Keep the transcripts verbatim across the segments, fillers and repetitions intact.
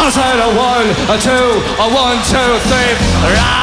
I said a one, a two, a one, two, three. Ah!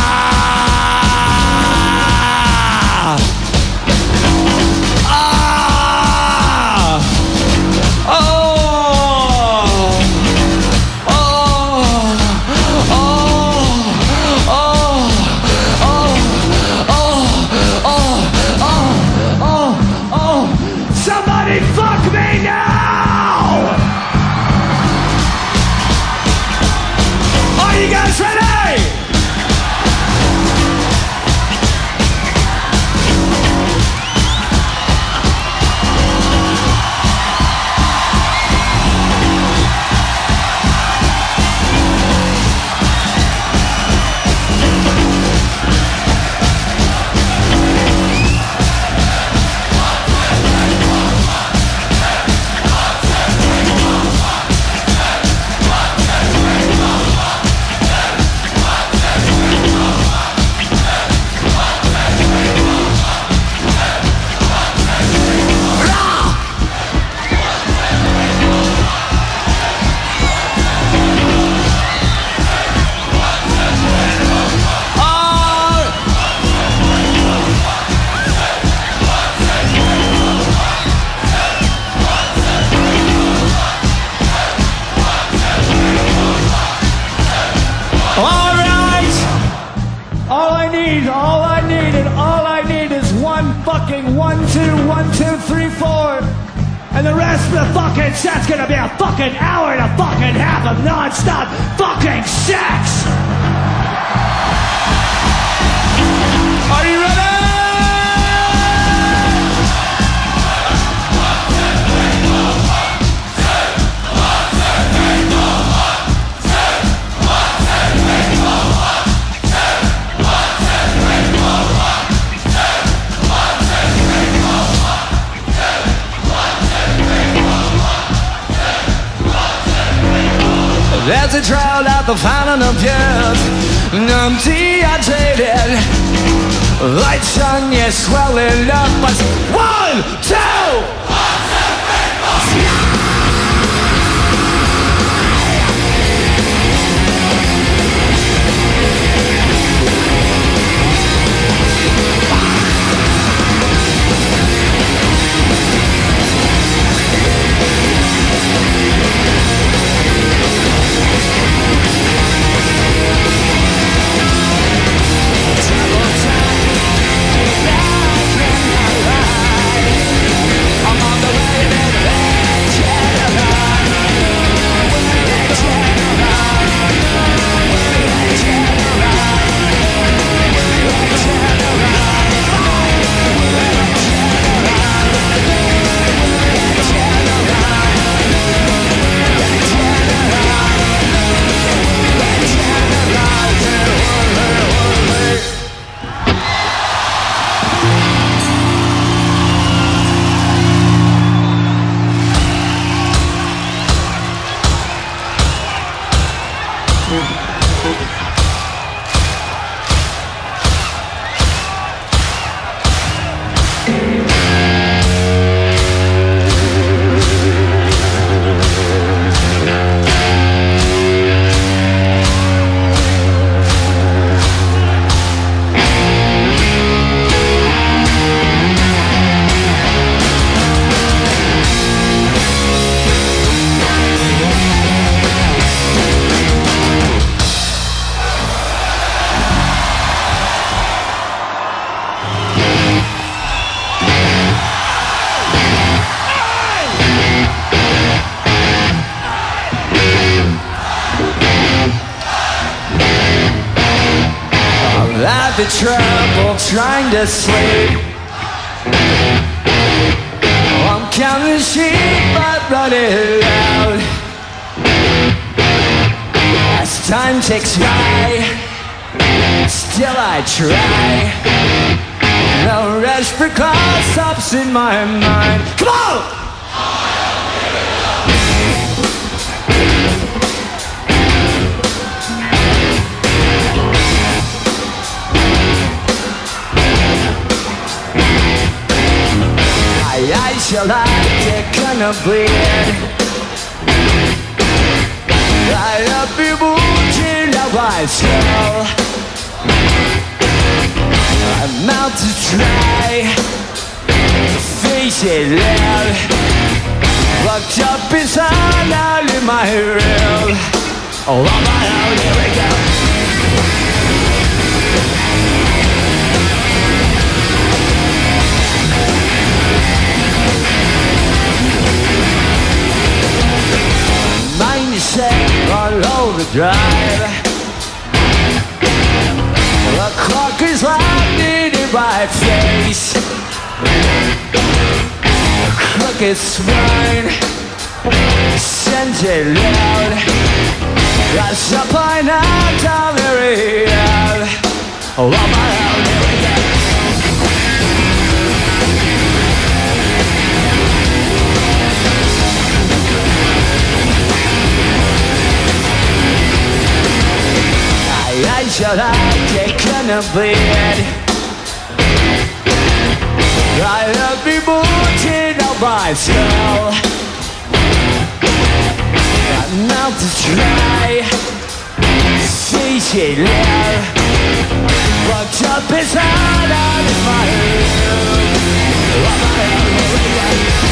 And the rest of the fucking set's gonna be a fucking hour and a fucking half of non-stop fucking sex! Are you ready? There's a trail at the fountain of youth, I'm dehydrated. Lights on, you're swelling up. But one, two, one, two, three, four. The trouble trying to sleep. I'm counting sheep but running out. As time ticks by, still I try. No rest for cause stops in my mind. Come on! I shall like to gonna bleed. Right up your booty, now I smell. I'm out to try to face it loud. Locked up inside, out in my real. Oh, on my own, here we go. Mind yourself all over drive. The clock is lightning in my face. A crooked spine sends it loud. Rise up by now, down the road. Oh, on my own, here we go. I shall I take a bleed. Right up me booted up my skull. I'm out to try face it loud. Fucked up inside out in my room. Oh, my own, here we go.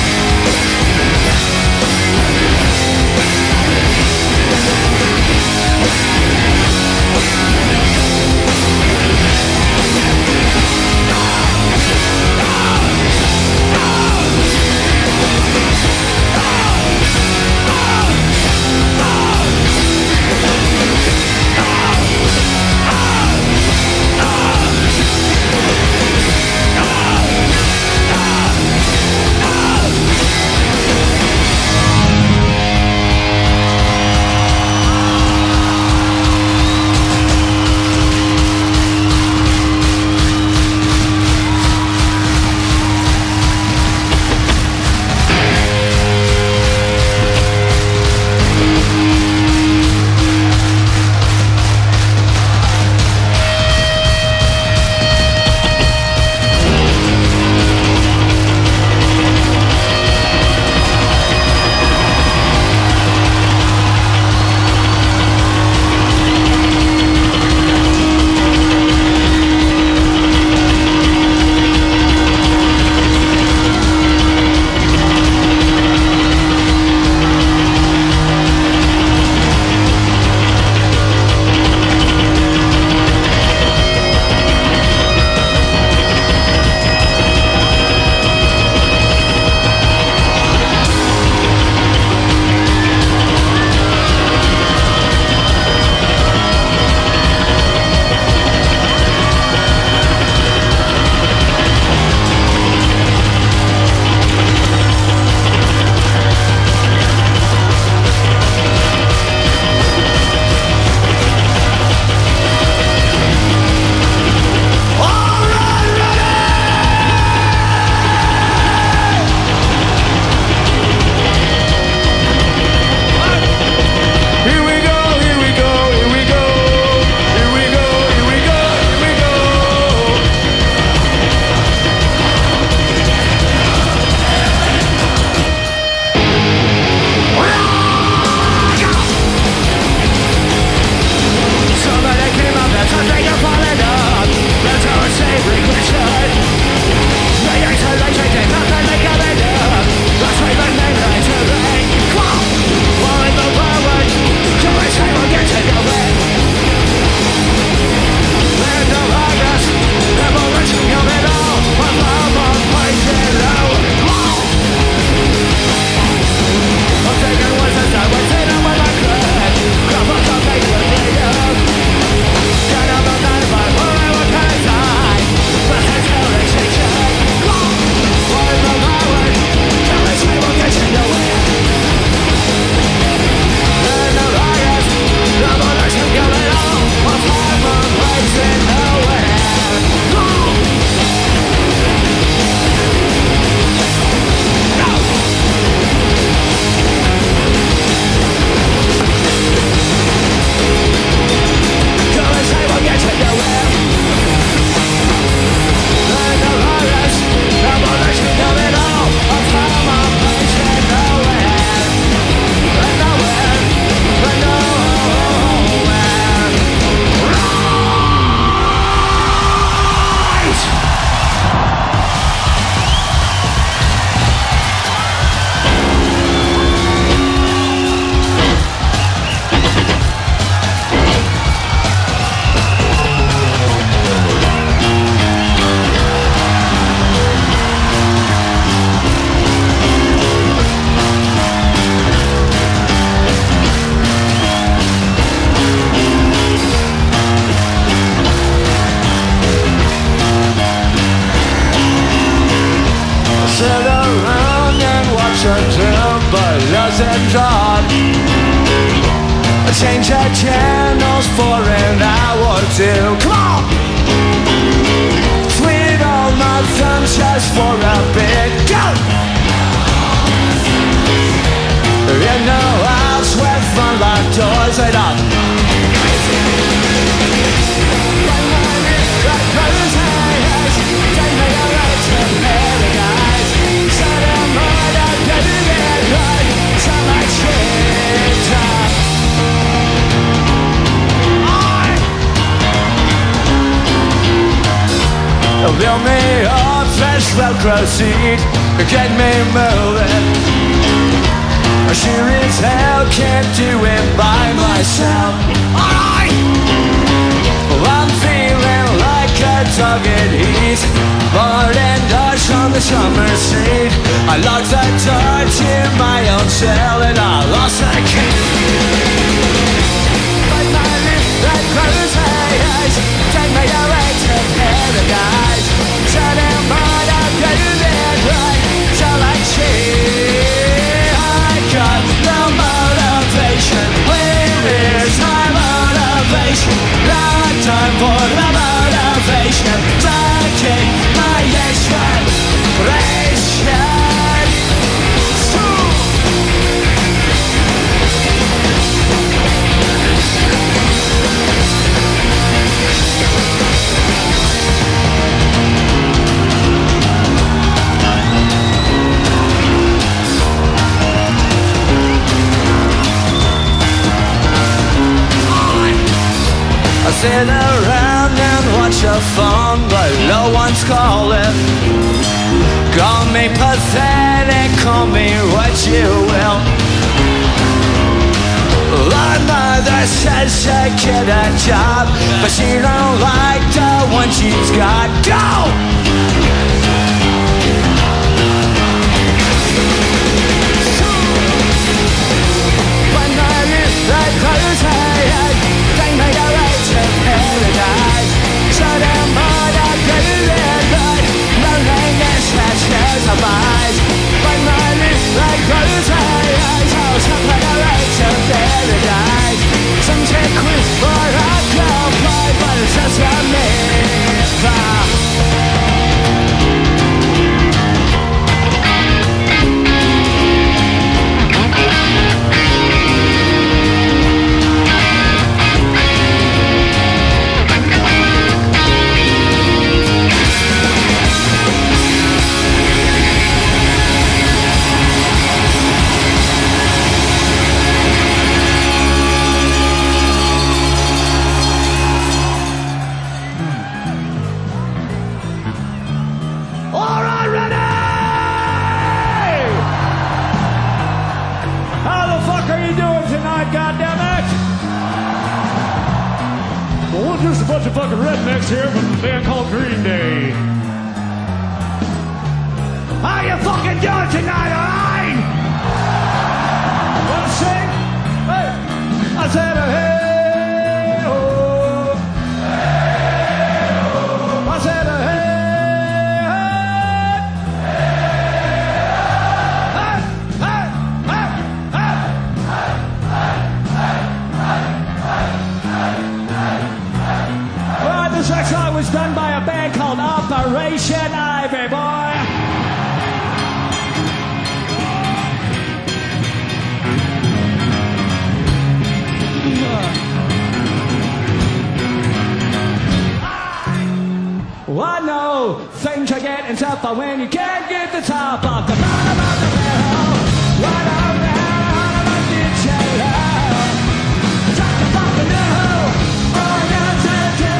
change the channels for an hour or two. Come on! Twiddle my thumbs just for a bit. Go! You know I'll sweat from the doors and up. Build me a fresh Velcro seat, get me moving. Sure as hell can't do it by myself. Alright! I'm feeling like a dog at heat, bored and Dutch on the summer street. I locked the door to my own cell and I lost the key. But my midnight close eyes take me away to paradise. Turning mud up to that right, so like shit. I got no motivation. Where is my motivation? No time for the motivation. Taking my inspiration. I sit around and watch a phone, but no one's calling. Call me pathetic, call me what you will. My mother says to get a job, but she don't like the one she's got. Go! When I live that close, I think I got right to paradise. So damn hard I could live, but loneliness that scares my eyes. When I live that close, I think I got right to paradise. Some say quit for a club play, but it's just a myth. Just a bunch of fucking rednecks here from a band called Green Day. How you fucking doing tonight, alright? Wanna sing? Hey! I said, hey, oh. Hey, oh. I said, hey, hey. This next song was done by a band called Operation Ivy, boy. Well, I know things are getting tougher when you can't get the top off the bottom of the barrel. Right on down, I did shut up. Talk about the new, all down to the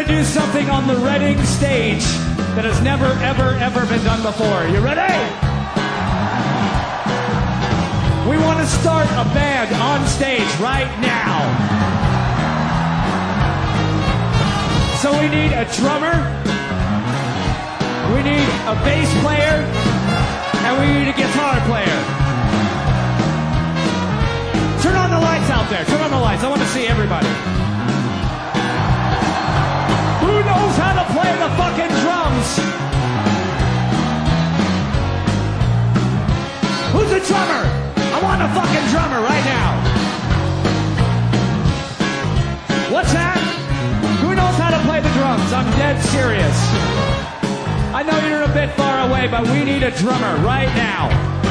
gonna do something on the Reading stage that has never, ever, ever been done before. You ready? We want to start a band on stage right now. So we need a drummer, we need a bass player, and we need a guitar player. Turn on the lights out there. Turn on the lights. I want to see everybody. Who knows how to play the fucking drums? Who's a drummer? I want a fucking drummer right now. What's that? Who knows how to play the drums? I'm dead serious. I know you're a bit far away, but we need a drummer right now.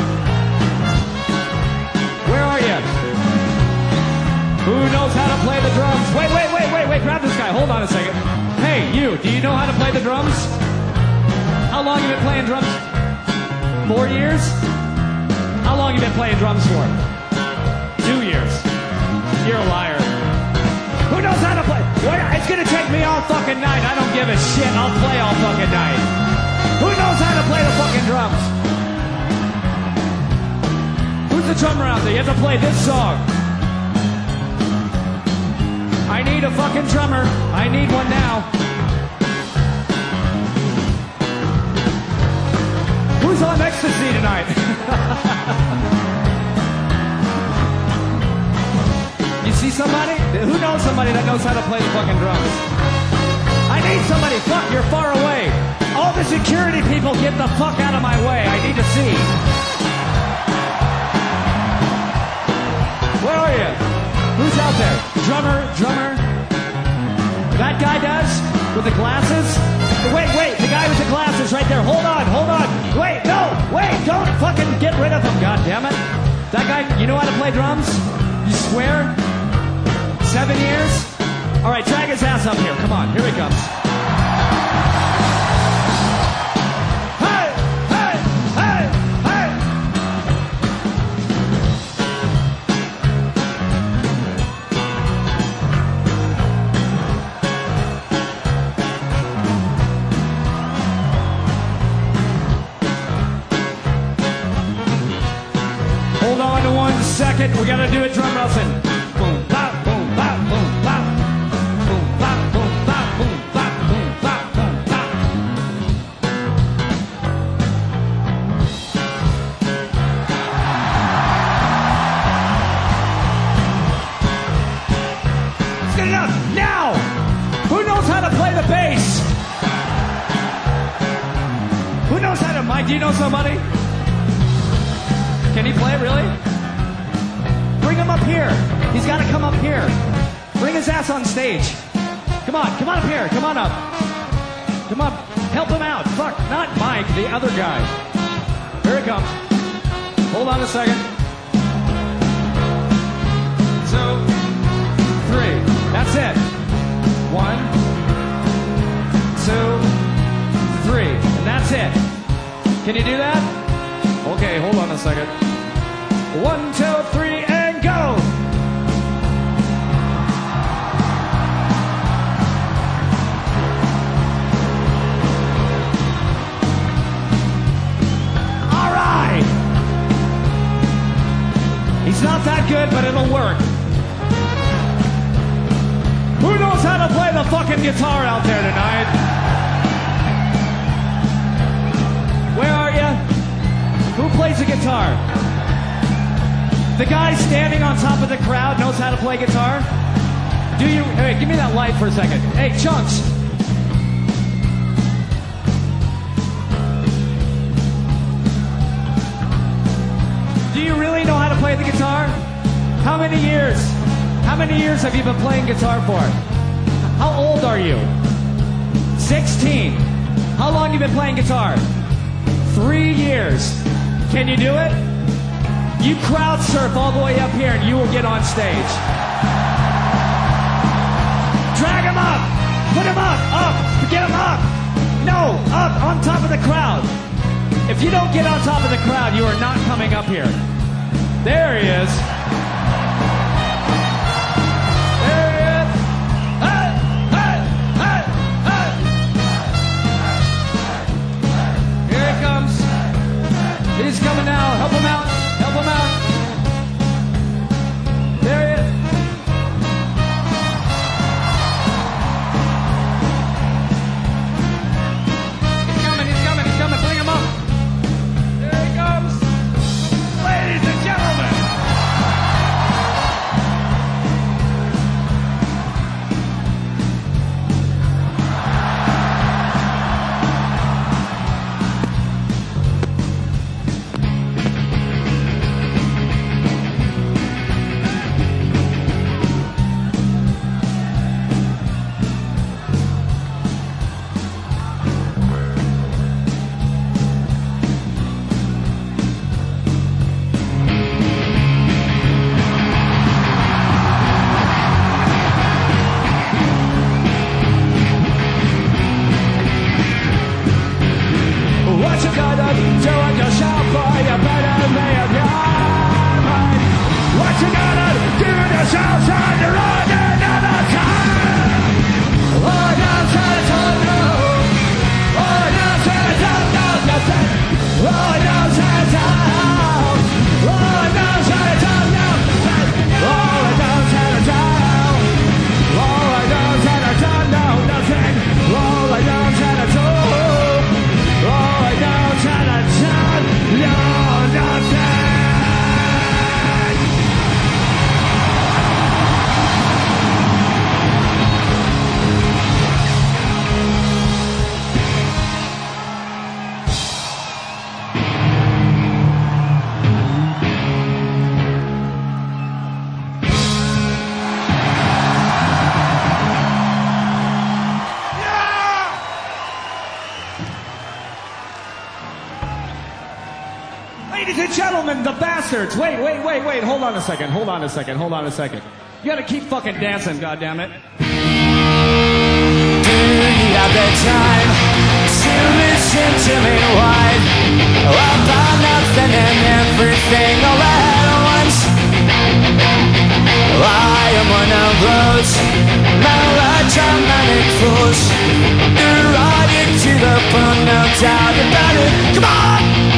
Where are you? Who knows how to play the drums? Wait, wait, wait, wait, wait. Grab this guy. Hold on a second. Hey, you. Do you know how to play the drums? How long have you been playing drums? Four years? How long have you been playing drums for? Two years. You're a liar. Who knows how to play? It's gonna take me all fucking night. I don't give a shit. I'll play all fucking night. Who knows how to play the fucking drums? Who's the drummer out there? You have to play this song. I need a fucking drummer. I need one now. Who's on ecstasy tonight? You see somebody? Who knows somebody that knows how to play the fucking drums? I need somebody. Fuck, you're far away. All the security people, get the fuck out of my way. I need to see. Where are you? Who's out there? Drummer, drummer. That guy does? With the glasses? Wait, wait, the guy with the glasses right there. Hold on, hold on. Wait, no, wait, don't fucking get rid of him, goddammit. That guy, you know how to play drums? You swear? Seven years? All right, drag his ass up here. Come on, here he comes. Hey, hey, hey, hey. Hold on to one second. We gotta do a drum lesson. Boom, bop, boom, bop, boom, bop. Boom, bop, boom, bop, boom, bop, boom, bop, boom, bop. It's good enough. Now, who knows how to play the bass? Who knows how to, Mike, do you know somebody? Can he play it, really? Bring him up here. He's got to come up here. Bring his ass on stage. Come on, come on up here. Come on up. Come on, help him out. Fuck, not Mike, the other guy. Here he comes. Hold on a second. Two, three. That's it. One, two, three. And that's it. Can you do that? Okay, hold on a second. One, two, three, and go! All right! He's not that good, but it'll work. Who knows how to play the fucking guitar out there tonight? Where are you? Who plays the guitar? The guy standing on top of the crowd knows how to play guitar? Do you? Hey, give me that light for a second. Hey, Chunks. Do you really know how to play the guitar? How many years? How many years have you been playing guitar for? How old are you? sixteen. How long have you been playing guitar? Three years. Can you do it? You crowd surf all the way up here and you will get on stage. Drag him up. Put him up. Up. Get him up. No. Up. On top of the crowd. If you don't get on top of the crowd, you are not coming up here. There he is. There he is. Hey, hey, hey. fucking the bastards. Wait, wait, wait, wait. Hold on a second. Hold on a second. Hold on a second. You gotta keep fucking dancing, goddammit. Do you have the time to listen to me whine about nothing and everything all at once? I am one of those melodramatic fools. You're riding to the bone, no doubt about it. Come on!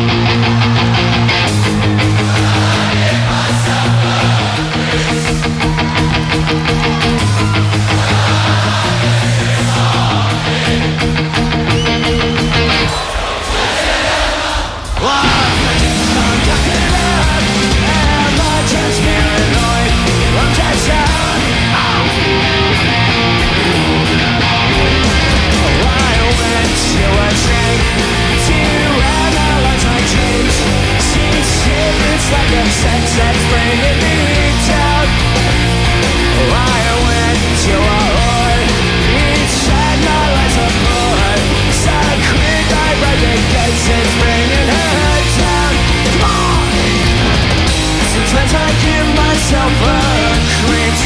Sex that's bringing me down. I went to a whore. Each side my life's a bore. So quick I break the gates. It's bringing her down. Come on! Sometimes I give myself a creep.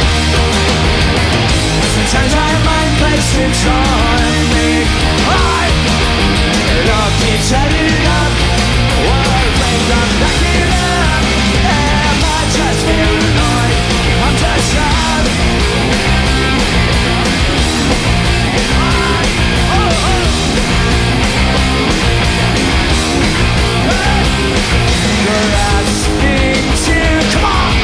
Sometimes I mind plays tricks on me. I and I'll keep setting up. What brings up back it up? Am I just paranoid? I'm just sad. Oh, oh. You're asking to come on.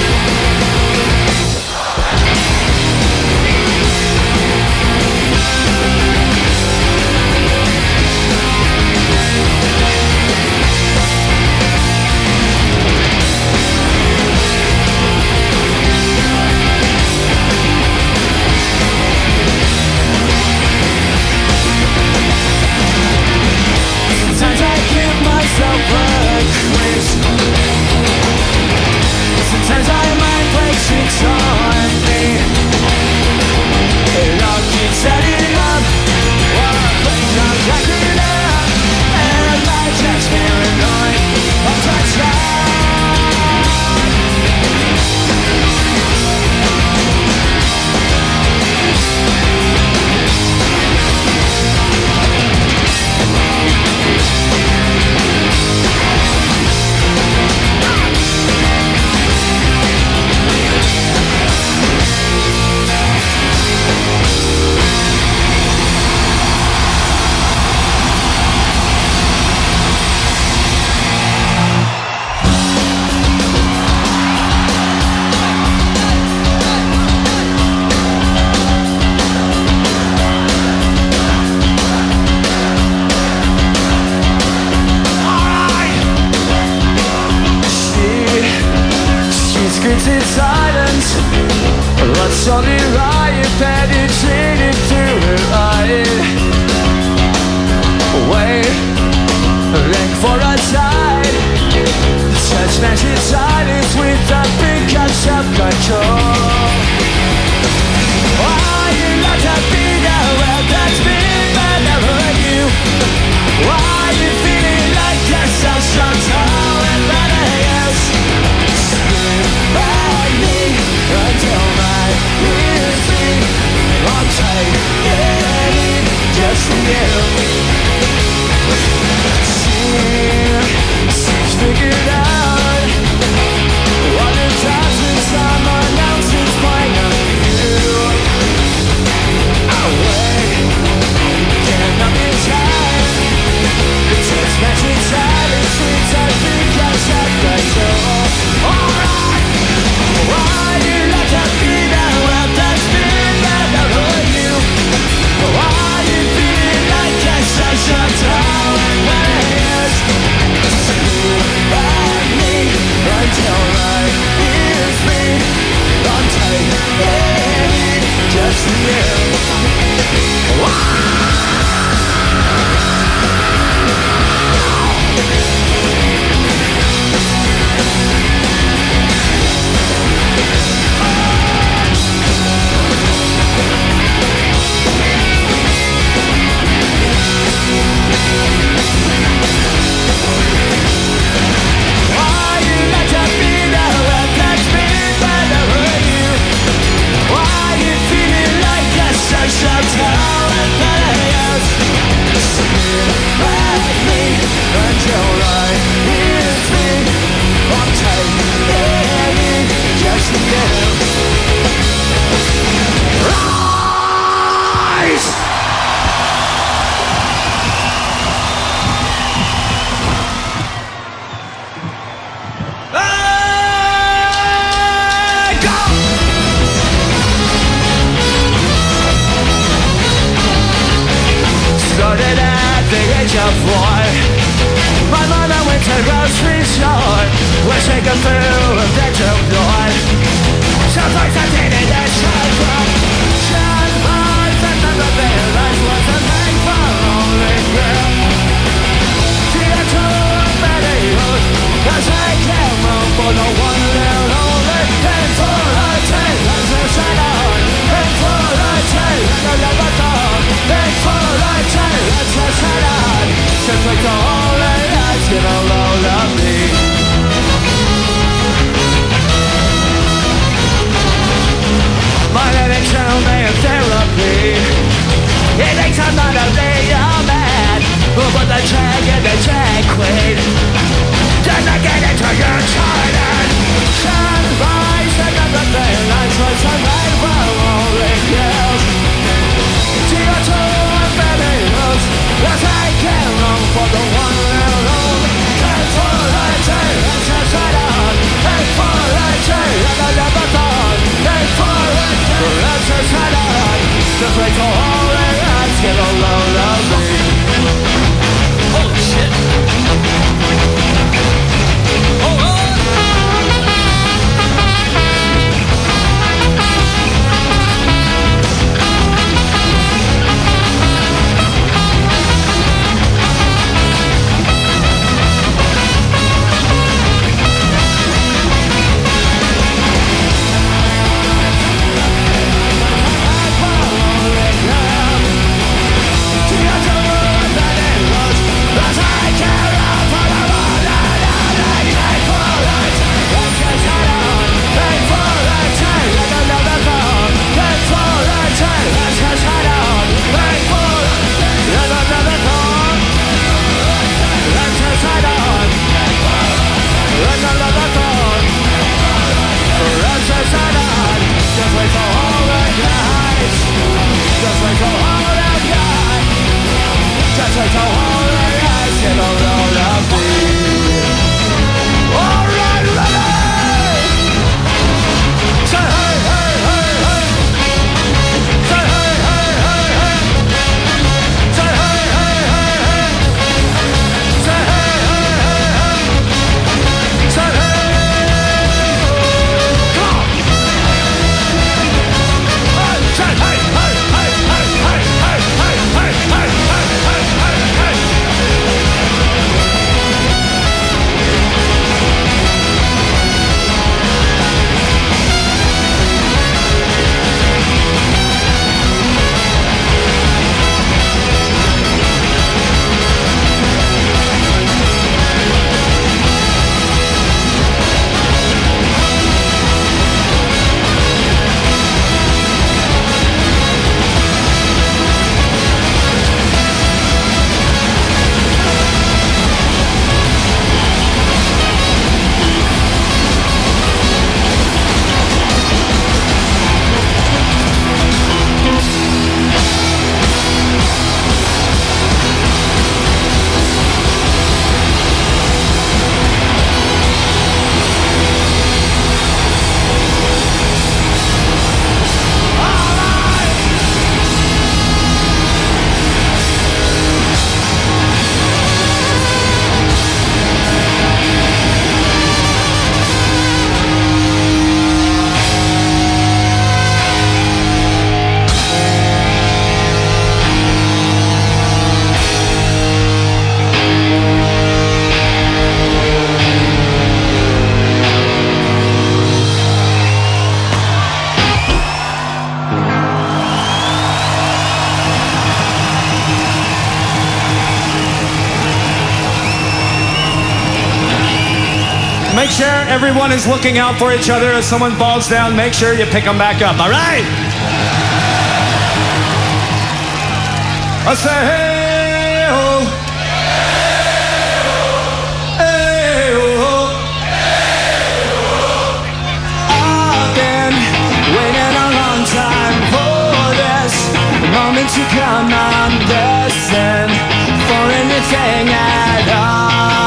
Sometimes I give myself a quiz. Sometimes I mind play tricks on me. And I'll keep setting up while things are jacking up. And I just paranoid. I'm touched up. It's silence. What's only right penetrated through her eye. Waiting for a tide. Such magic silence with a big catch of control. Why you not to be there? Well, that's been bad, never you. Why you feeling like you're so strong, tall and badass? By me until my ears bleed. I'll take it just for you. She, she's figured out what it does when someone else is playing on you. Away, cannot be tired. It's just magic silence, it's a big catch up control. Alright. Why you let that be that well that's been bad over you? Why you feeling like you're such a tall and badass? By me until my ears bleed. I'm taking just for you. shake us through a dead to blood. Sounds like something in the shadow. Shine lights and never realize what's a man for only girl. Tear to many youth, cause I can't run for no one little only. And for a day, let's just shine on. And for a day, I never thought. And for a day, let's just shine on. Just like the only lights get a load of me. My living channel may have therapy. It thinks I'm not a real man, but the drag and the drag queen does not get into your toilet. Sunrise and the daylight was a night for only girls. To your two family cause I can't run for the one and only. And for a day, let's just ride on. And for a day, and I never thought. And for a day, let's just ride on. Just wait till all the lights get a load of me. Holy shit. Hold on. Make sure everyone is looking out for each other. If someone falls down, make sure you pick them back up, all right? I say, hey, oh. Hey, oh. I've been waiting a long time for this moment to come. I'm destined for anything at all.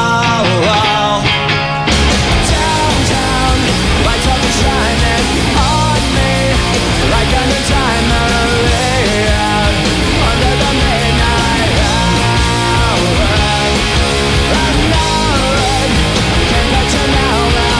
Like a new diamond lay out under the midnight hour. I'm not right, can't let you now.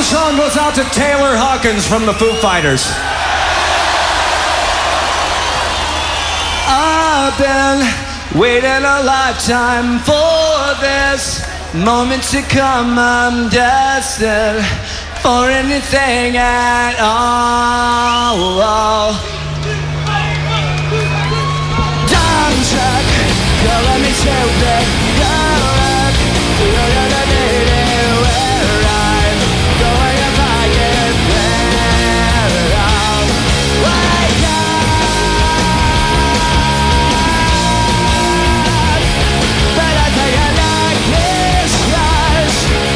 Special song goes out to Taylor Hawkins from the Foo Fighters. I've been waiting a lifetime for this moment to come. I'm destined for anything at all. Time check, you let me take that. You're gonna need it where I'm going if I get there. I'll wake up, but I think I like this rush.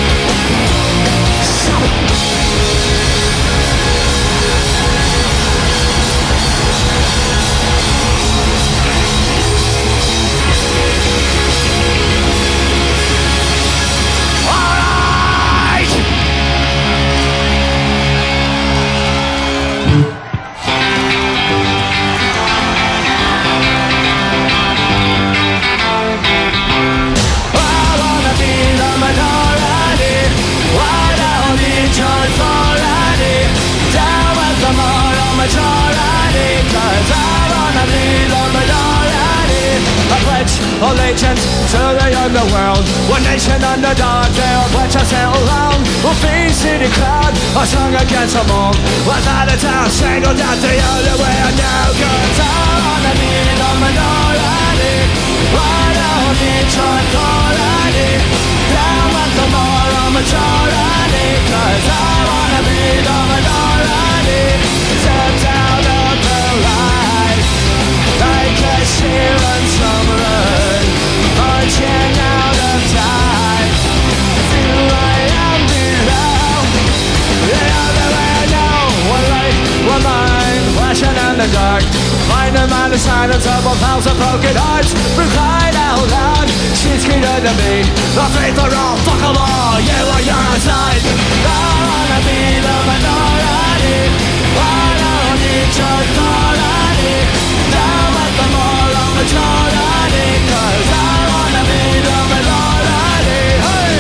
Allegiance to the underworld. One nation underdog, they'll put us alone. We'll face city crowd, a song against them all. Without a doubt, singled out the only way I know. Cause I wanna be the minority. I don't need your authority. Down with the moral majority. Cause I wanna be the minority. Step down on the line, like a sheer and summer. Marching out of time, feel I am below. The other way I know, one light, one mind, flashing in the dark. Find them on the silence of a thousand broken hearts. We cried out loud, she's greeted to me. The faith are all, fuck them all, you are your side. I wanna be the minority. I don't need your authority. Down with the moral majority. Cause I wanna be the minority. Hey!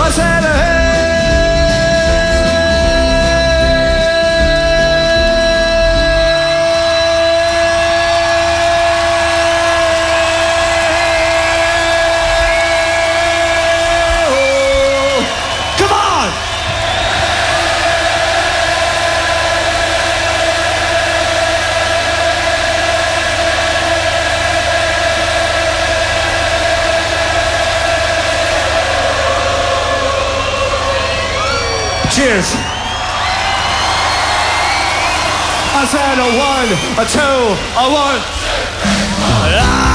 I said, hey. Cheers. I said a one, a two, a one. Ah!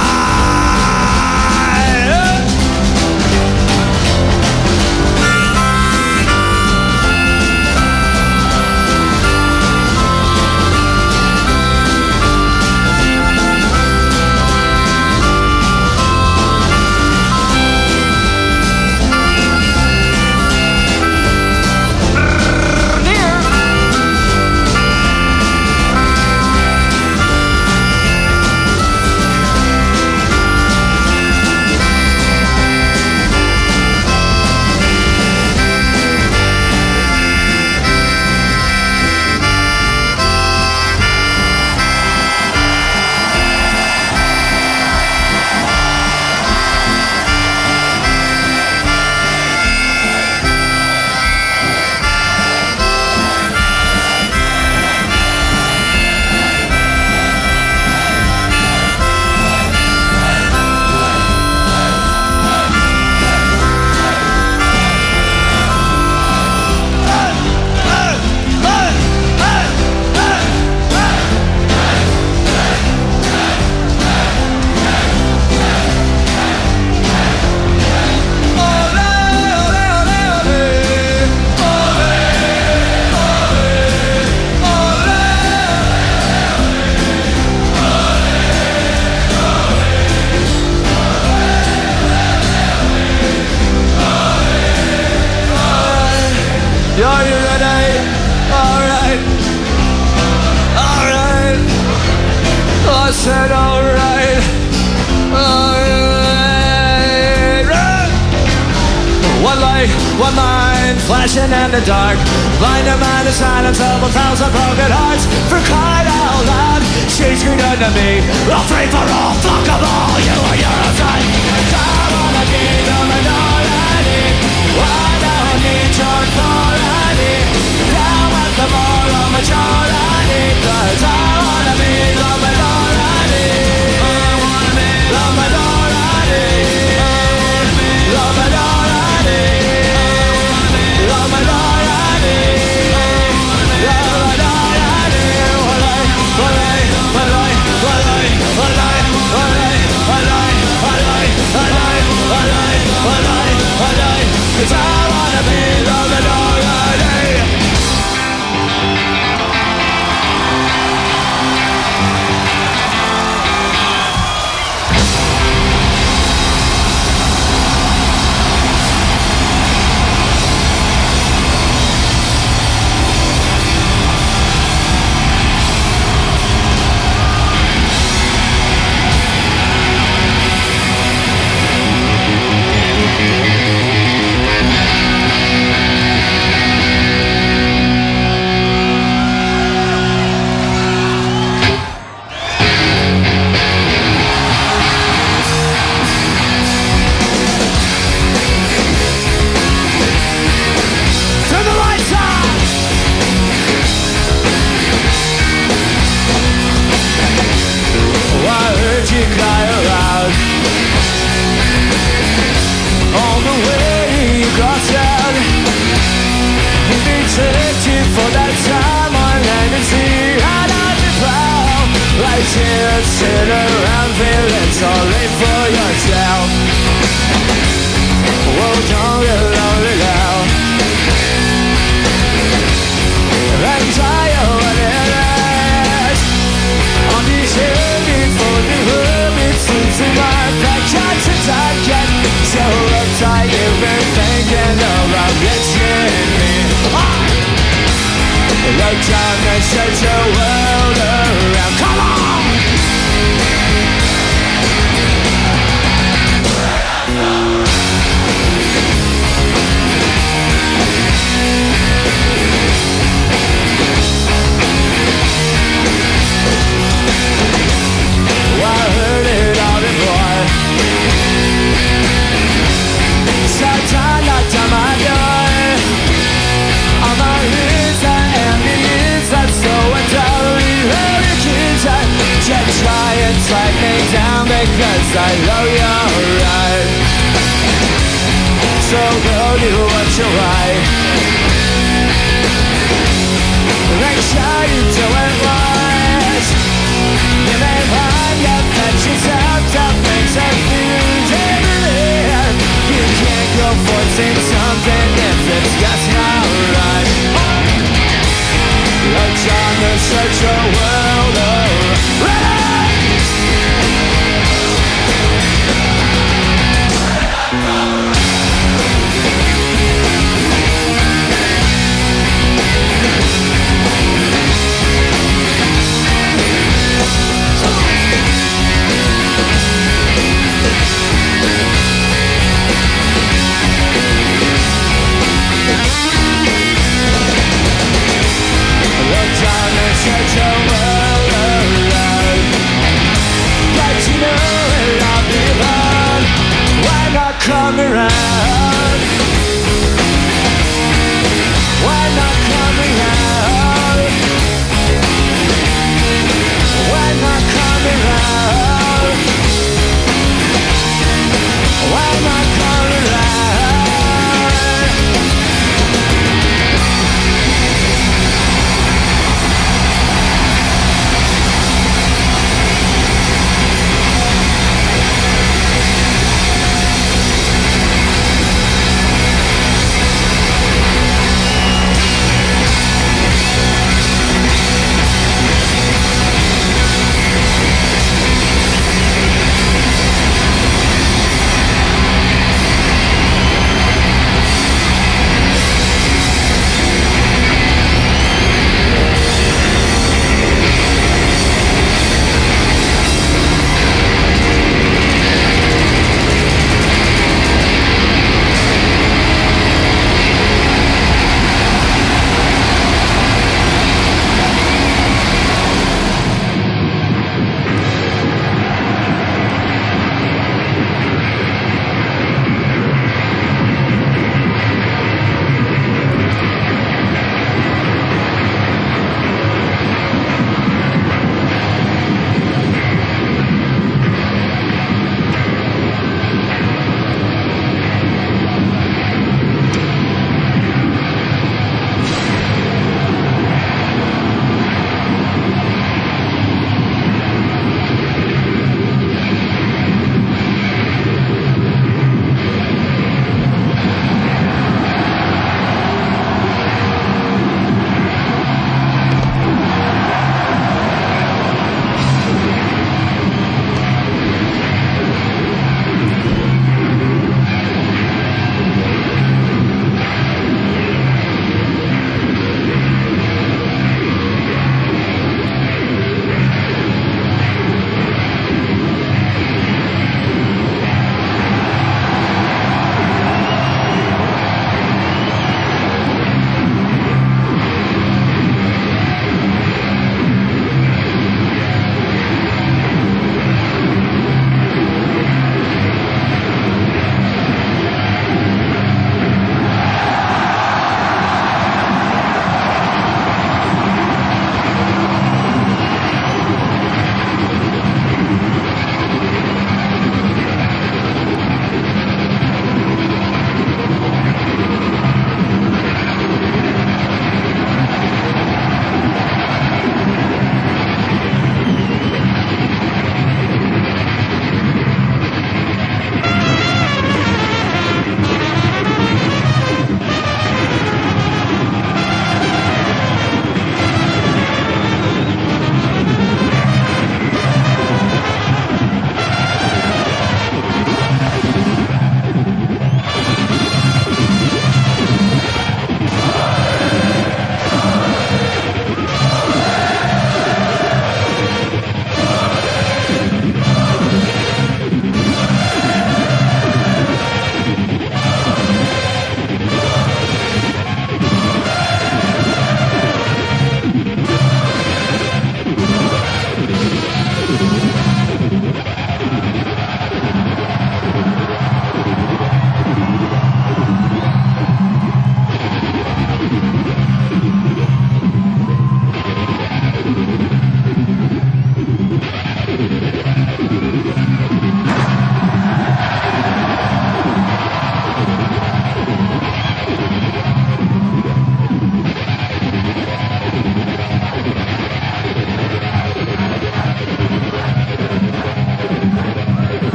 Are you ready? Alright. Alright. I said alright. Alright. One light, one mind, flashing in the dark. Blind a man, the silence of a thousand broken hearts. For crying out loud, she screamed unto me. All free for all, fuck 'em all. You are your time. I wanna be the minority. I don't need your authority. Down with the moral majority. 'Cause I wanna be the minority. I wanna be the minority. The minority. The minority. The minority. Walay, walay, walay, walay, walay, walay, walay, walay, walay, walay, walay, walay. 'Cause I wanna be the minority. Sit around feeling sorry for yourself. Whoa, don't get lonely now. And try what it is. On these heavy folding habits, seems to mark that chances I get. So uptight, you've been thinking about getting me. Ah! Look down and search the world around. Come on! I know you're right. So go do what you like. Make sure you do it right. You may find out that yourself that makes a huge difference. You can't go forcing something if it's just not right. You're trying to search the world around. Look down and search the world around.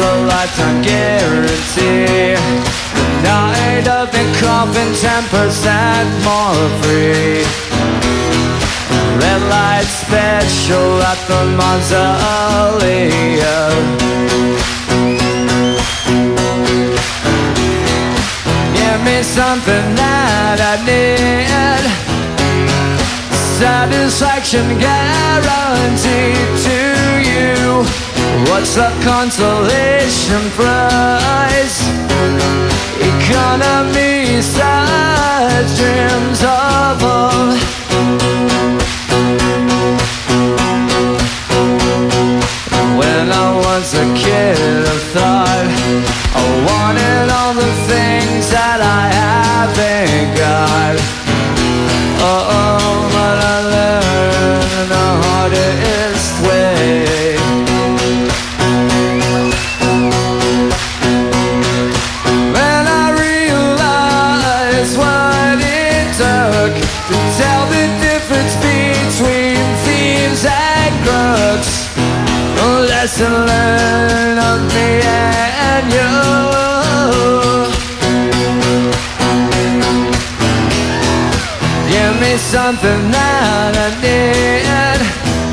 a lifetime guarantee. The night of the coffin, ten percent more free. Red light special at the mausoleum. Give me something that I need. Satisfaction guaranteed to you. What's the consolation prize? Economy size dreams of love. When I was a kid I thought I wanted all the things that I haven't got. Oh, but I learned the hardest way. When I realized what it took to tell the difference between thieves and crooks. A lesson learned of me and you. Give me something that I need.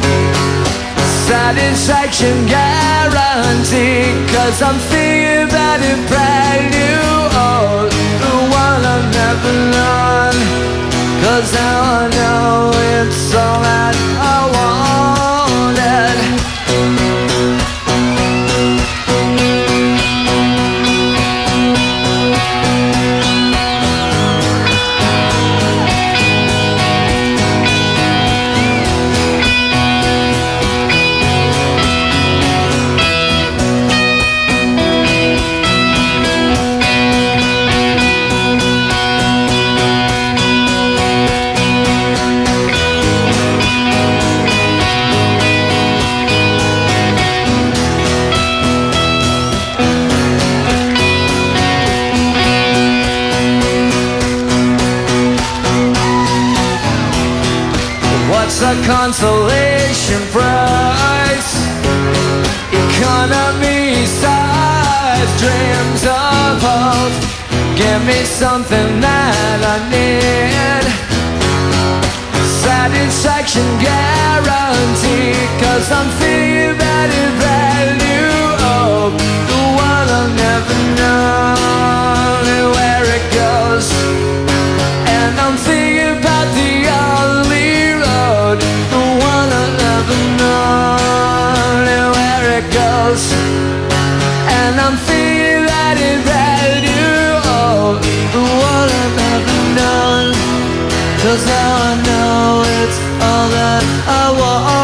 Satisfaction guaranteed. Cause I'm thinking about it brand new. Oh, the one I've never known. Cause now I know it's all that I wanted. What's the consolation prize? Economy size dreams of hope. Give me something that I need. Satisfaction guaranteed. Cause I'm thinking about it brand new. Oh, the one I've never known and where it goes. And I'm thinking about the only road, the one I've never known and where it goes. And I'm thinking that it's brand new. Oh, the one I've never known. Cause now I know it's all that I want.